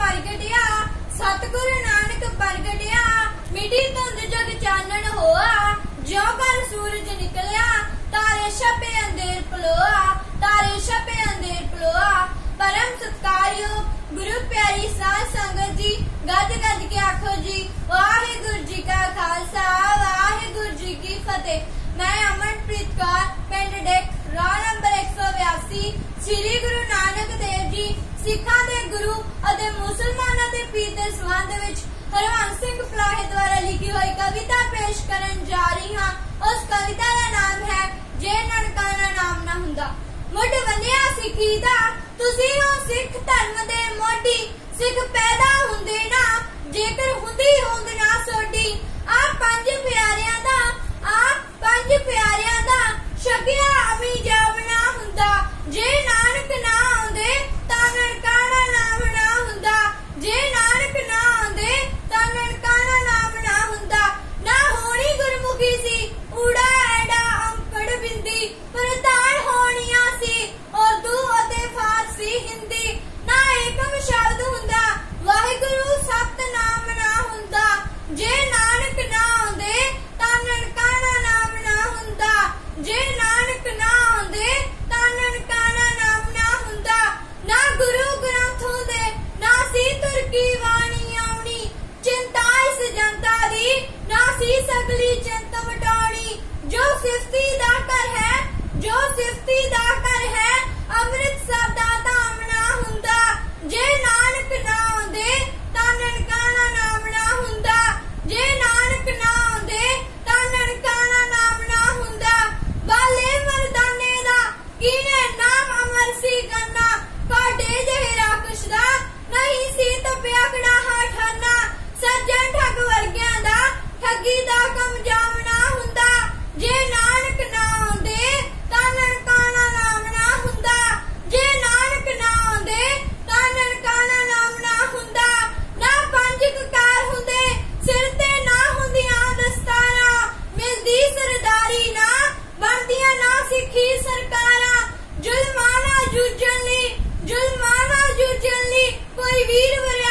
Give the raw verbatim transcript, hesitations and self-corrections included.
प्रगटिया, सतगुरु नानक प्रगटिया, मिटी धुंध जग चानन होआ, ज्यों कल सूरज निकलिया, तारे छपे अंधेर पलोआ, तारे छपे अंधेर पलोआ। परम सत्कारयोग गुरु प्यारी साध संगत जी, गज गज के आखो जी वाहिगुरु जी का खालसा वाहिगुरु जी की फतेह। मैं अमनप्रीत कौर, पिंड डिक, रोल नंबर एक सौ बयासी, श्री गुरु नानक देव जी सिखा दे गुरु और मुसलमानों के पीर के संबंध विच हरवंश सिंह पलाहे द्वारा लिखी हुई कविता पेश करन जा रही हाँ। उस कविता का नाम है जे ननकाना नाम ना हुंदा। मुढ़ वंदिया सिखी दा तुसी हो सिख धर्म दे मोढी, सिख पैदा हुंदे ना जेकर हुंदी होंद ना सोडी। आ पंज प्यारियां दा आ पंज प्यारियां दा शगिया अमी जावना हुंदा, जे नानक ना आउंदे तां ननकाना नाम ना हुंदा, जे नानक ना आउंदे तां ननकाना नाम ना हुंदा। ना होनी गुरमुखी सी ऊड़ा एड़ा अंकड़ बिंदी, पर ताल होनियां सी उर्दू अते फारसी हिंदी। ना एकम शब्द हुंदा वाहिगुरु सतनाम ना हुंदा, जे नानक ना आउंदे तां ननकाना नाम ना हुंदा, जे नानक ना आउंदे तां ननकाना नाम ना हुंदा। ना गुरु ग्रंथ हुंदे ना सी तुर की वाणी आउणी, चिंता इस जनता दी ना सी सगली चिंता वटाउणी। जो सिफती दा कर है जो सिफती दा कर है अमृतसर दा धाम ना हुंदा, जे नानक ना आउंदे तां ननकाना नाम ना हुंदा, जे नानक ना आउंदे तां ननकाना नाम ना हुंदा। बाले मर्दाने दा किने नाम अमर सी करना, काडे जेहे राक्षस दा नहीं सी तपिया कड़ाहा ठाना। सज्जन ठग वर्गियां दा ठगी दा कम जामना हुंदा, जे नानक ना आउंदे तां ननकाना नाम ना हुंदा, जे नानक ना आउंदे तां ननकाना नाम ना हुंदा। ना पंज ककार हुंदे सिर ते ना हुंदियां दस्तारा, मिलदी सरदारी ना बनदियां ना सिखी सरकारां। जुल्मां नाल जूझण लई जुल्मां नाल जूझण लई कोई वीर